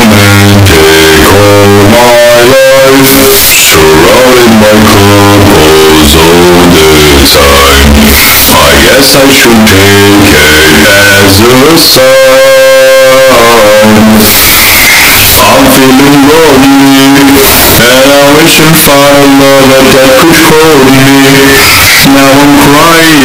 romantic all my life, surrounded by couples all the time. I guess I should take it as a sign. I'm feeling lonely, and I wish I found a lover that could hold me. Now I'm crying